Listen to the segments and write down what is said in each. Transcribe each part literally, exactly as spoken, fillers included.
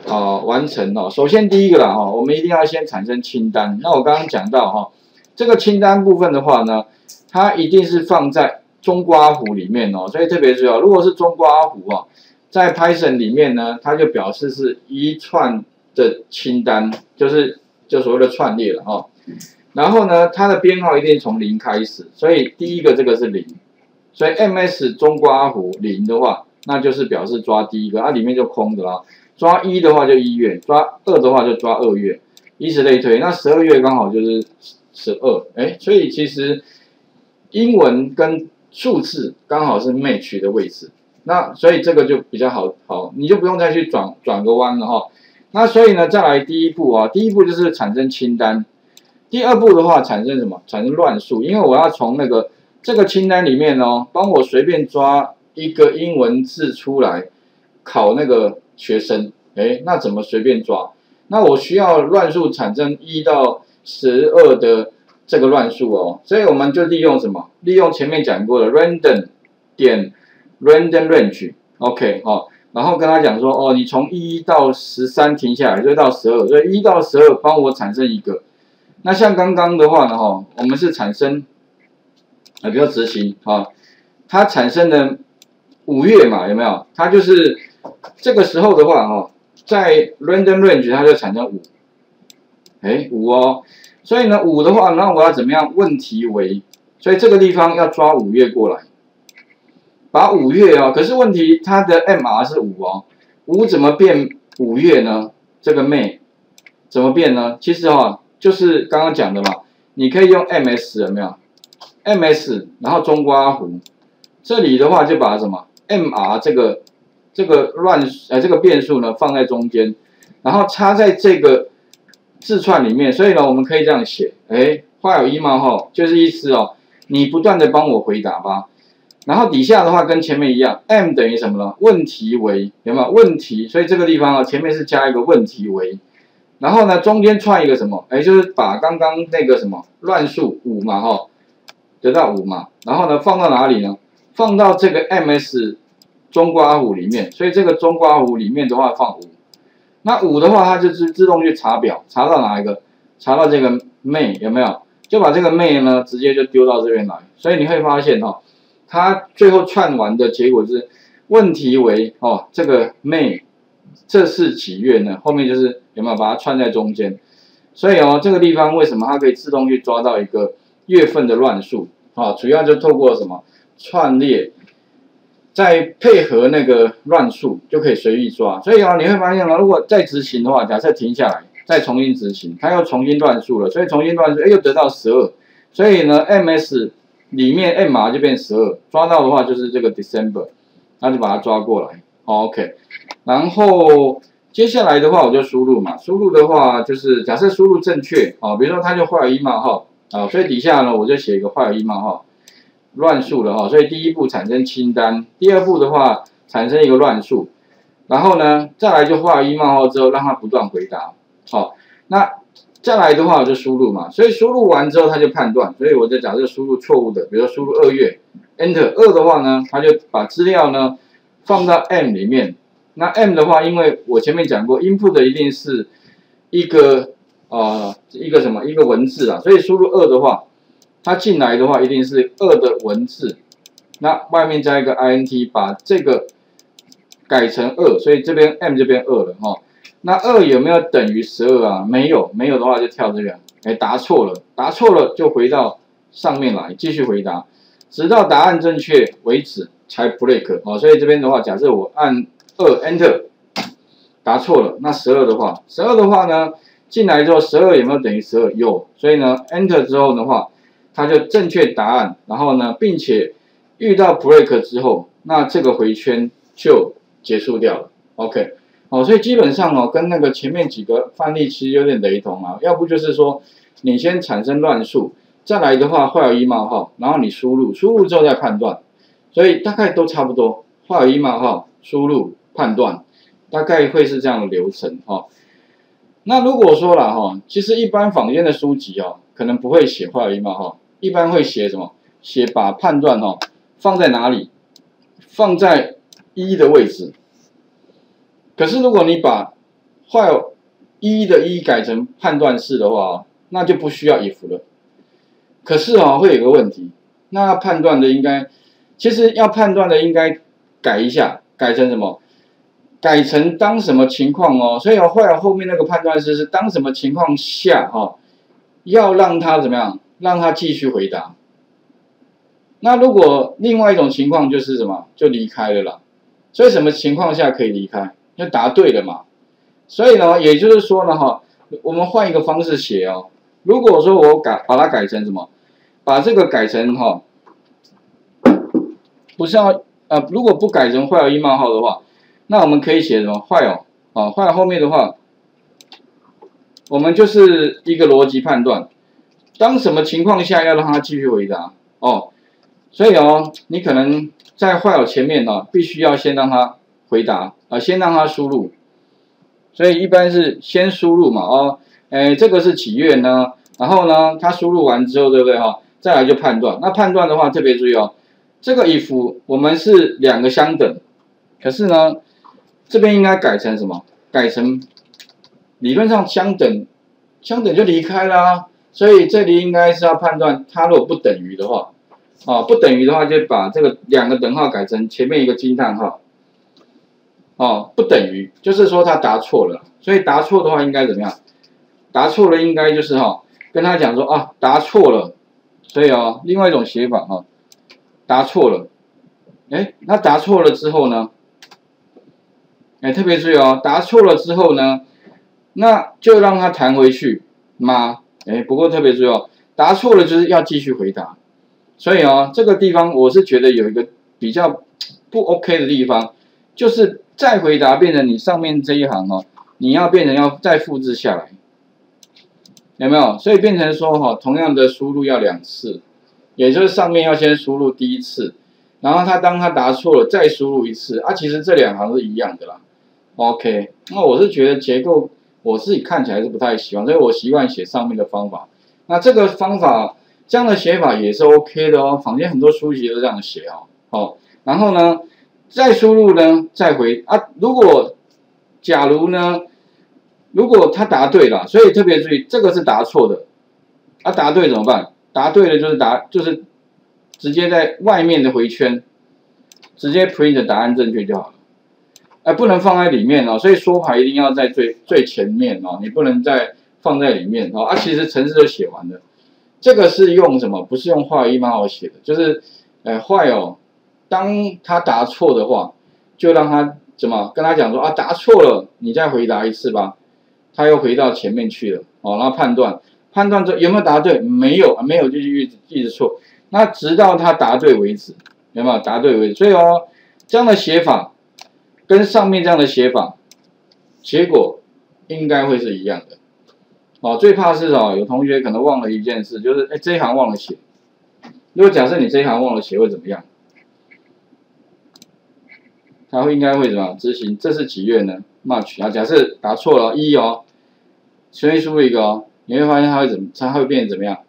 啊、呃、完成哦。首先第一个啦哈、哦，我们一定要先产生清单。那我刚刚讲到哈、哦，这个清单部分的话呢，它一定是放在中括弧里面哦，所以特别注意哦，如果是中括弧啊，在 Python 里面呢，它就表示是一串的清单，就是就所谓的串列了哈、哦。然后呢，它的编号一定从零开始，所以第一个这个是零，所以 ms 中括弧零的话，那就是表示抓第一个，啊里面就空的啦。抓一的话就一月，抓二的话就抓二月，以此类推。那十二月刚好就是十二，哎，所以其实英文跟数字刚好是 match 的位置，那所以这个就比较好，好，你就不用再去转转个弯了哈。那所以呢，再来第一步啊，第一步就是产生清单。第二步的话，产生什么？产生乱数，因为我要从那个这个清单里面哦，帮我随便抓一个英文字出来考那个学生，哎，那怎么随便抓？那我需要乱数产生一到十二的这个乱数哦，所以我们就利用什么？利用前面讲过的 random 点 random range，OK 哦，然后跟他讲说哦，你从一到十三停下来，就到十二，所以一到十二帮我产生一个。那像刚刚的话呢，哈，我们是产生，啊，比如执行啊，它产生的五月嘛，有没有？它就是这个时候的话，哈，在 random range 它就产生五，哎，五哦，所以呢，五的话，那我要怎么样？问题为，所以这个地方要抓五月过来，把五月哦，可是问题它的 M R 是五哦，五怎么变五月呢？这个 May 怎么变呢？其实哈、哦。就是刚刚讲的嘛，你可以用 ms 有没有 ？ms 然后中括弧，这里的话就把什么 mr 这个这个乱呃这个变数呢放在中间，然后插在这个字串里面，所以呢我们可以这样写，哎，画有一冒号就是意思哦，你不断的帮我回答吧，然后底下的话跟前面一样 ，m 等于什么呢？问题为有没有问题？所以这个地方啊前面是加一个问题为。然后呢，中间串一个什么？哎，就是把刚刚那个什么乱数五嘛，哈，得到五嘛。然后呢，放到哪里呢？放到这个 ms 中括弧里面。所以这个中括弧里面的话放五。那五的话，它就自自动去查表，查到哪一个？查到这个 May 有没有？就把这个 May 呢，直接就丢到这边来。所以你会发现哈、哦，它最后串完的结果是问题为哦，这个 May 这是几月呢？后面就是有没有把它串在中间？所以哦，这个地方为什么它可以自动去抓到一个月份的乱数？啊，主要就透过什么串列，再配合那个乱数就可以随意抓。所以啊，你会发现呢，如果再执行的话，假设停下来，再重新执行，它又重新乱数了，所以重新乱数，哎，又得到十二。所以呢 ，ms 里面 m 就变十二，抓到的话就是这个 December， 那就把它抓过来。OK， 然后接下来的话我就输入嘛，输入的话就是假设输入正确啊，比如说它就画有一冒号啊，所以底下呢我就写一个画有一冒号，乱数了哈，所以第一步产生清单，第二步的话产生一个乱数，然后呢再来就画有一冒号之后让它不断回答，好，那再来的话我就输入嘛，所以输入完之后它就判断，所以我就假设输入错误的，比如说输入二月 ，Enter 二的话呢，它就把资料呢放到 M 里面。那 M 的话，因为我前面讲过 ，input 的一定是一个呃一个什么一个文字啊，所以输入二的话，它进来的话一定是二的文字，那外面加一个 int， 把这个改成二，所以这边 M 这边二了哈。那二有没有等于十二啊？没有，没有的话就跳这个，哎，答错了，答错了就回到上面来继续回答，直到答案正确为止才 break 哦。所以这边的话，假设我按二 Enter， 答错了，那十二的话，十二的话呢，进来之后十二有没有等于十二？有，所以呢 Enter 之后的话，它就正确答案，然后呢，并且遇到 break 之后，那这个回圈就结束掉了。OK， 哦，所以基本上哦，跟那个前面几个范例其实有点雷同啊，要不就是说你先产生乱数，再来的话画有一冒号，然后你输入，输入之后再判断，所以大概都差不多，画有一冒号，输入。判断大概会是这样的流程哈、哦。那如果说了哈，其实一般坊间的书籍哦，可能不会写画有一冒号，一般会写什么？写把判断哈、哦、放在哪里？放在一的位置。可是如果你把 while 一的一改成判断式的话，那就不需要 if 了。可是啊、哦，会有个问题，那判断的应该，其实要判断的应该改一下，改成什么？改成当什么情况哦？所以哦，while后面那个判断式是当什么情况下哈、哦，要让他怎么样？让他继续回答。那如果另外一种情况就是什么？就离开了啦。所以什么情况下可以离开？要答对了嘛。所以呢，也就是说呢，哈，我们换一个方式写哦。如果说我改把它改成什么？把这个改成哈，不是要呃，如果不改成while一冒号的话，那我们可以写什么while啊while后面的话，我们就是一个逻辑判断，当什么情况下要让他继续回答哦。所以哦，你可能在while前面呢、哦，必须要先让他回答啊、呃，先让他输入。所以一般是先输入嘛哦，哎，这个是几月呢？然后呢，他输入完之后，对不对哈？再来就判断。那判断的话，特别注意哦，这个 if 我们是两个相等，可是呢，这边应该改成什么？改成理论上相等，相等就离开啦。所以这里应该是要判断它如果不等于的话。哦，不等于的话，就把这个两个等号改成前面一个惊叹号。哦，不等于，就是说他答错了，所以答错的话应该怎么样？答错了应该就是哈、哦，跟他讲说啊，答错了。所以哦，另外一种写法哈、哦，答错了。哎，那答错了之后呢？哎，特别注意哦，答错了之后呢，那就让他弹回去吗？哎，不过特别注意哦，答错了就是要继续回答。所以哦，这个地方我是觉得有一个比较不 OK 的地方，就是再回答变成你上面这一行哦，你要变成要再复制下来，有没有？所以变成说哈、哦，同样的输入要两次，也就是上面要先输入第一次，然后他当他答错了再输入一次啊，其实这两行是一样的啦。OK， 那我是觉得结构我自己看起来是不太喜欢，所以我习惯写上面的方法。那这个方法。这样的写法也是 OK 的哦，坊间很多书籍都这样写哦。哦，然后呢，再输入呢，再回啊。如果假如呢，如果他答对了，所以特别注意，这个是答错的，啊，答对怎么办？答对了就是答，就是直接在外面的回圈，直接 print 答案正确就好了。哎、啊，不能放在里面哦，所以说法一定要在最最前面哦，你不能再放在里面哦。啊，其实程式都写完了。这个是用什么？不是用while一冒号写的，就是呃while，当他答错的话，就让他怎么跟他讲说啊，答错了，你再回答一次吧。他又回到前面去了，哦，然后判断，判断这有没有答对？没有，没有就一直一直错。那直到他答对为止，有没有答对为止？所以哦，这样的写法跟上面这样的写法，结果应该会是一样的。哦，最怕是哦，有同学可能忘了一件事，就是哎这一行忘了写。如果假设你这一行忘了写，会怎么样？他会应该会怎么执行？这是几月呢 ？March 啊，假设答错了一哦，随便输入一个哦，你会发现它会怎么？它会变成怎么样？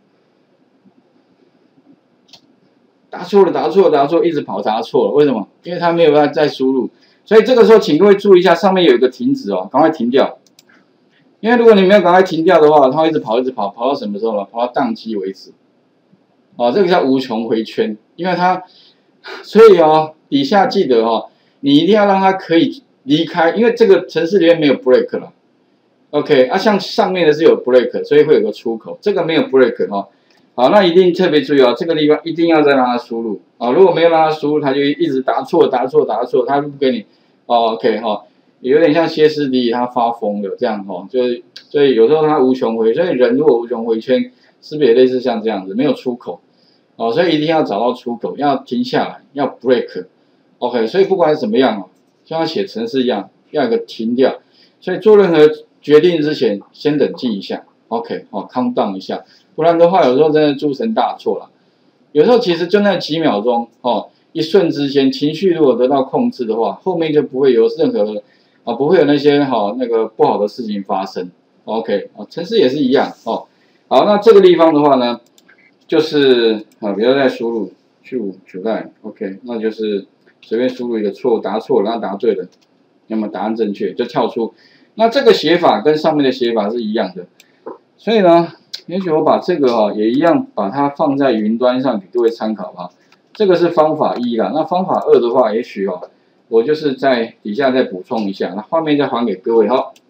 答错了，答错了，答错了，一直跑答错了，为什么？因为它没有办法再输入，所以这个时候请各位注意一下，上面有一个停止哦，赶快停掉。因为如果你没有赶快停掉的话，它会一直跑，一直跑，跑到什么时候呢？跑到宕机为止。哦，这个叫无穷回圈，因为它，所以哦，底下记得哦，你一定要让它可以离开，因为这个程式里面没有 break 了。OK， 啊，像上面的是有 break， 所以会有个出口，这个没有 break 哈、哦。好，那一定特别注意哦，这个地方一定要再让它输入啊、哦，如果没有让它输入，它就一直答错、答错、答错，它就不给你。哦 OK 哈、哦。有点像歇斯底里，他发疯了这样哦，就是所以有时候他无穷回，所以人如果无穷回圈，是不是也类似像这样子，没有出口哦，所以一定要找到出口，要停下来，要 break，OK， 所以不管怎么样哦，像写程式一样，要有个停掉，所以做任何决定之前，先冷静一下 ，OK， 哦 ，calm down 一下，不然的话，有时候真的铸成大错了，有时候其实就那几秒钟哦，一瞬之间，情绪如果得到控制的话，后面就不会有任何的。啊，不会有那些哈、哦、那个不好的事情发生 ，OK， 啊，程式也是一样哦。好，那这个地方的话呢，就是啊，不要再输入去五取代 ，OK， 那就是随便输入一个错误，答错了，然后答对了，那么答案正确就跳出。 那这个写法跟上面的写法是一样的，所以呢，也许我把这个哈、哦、也一样把它放在云端上给各位参考哈。这个是方法一啦，那方法二的话，也许哦，我就是在底下再补充一下，那画面再还给各位哈。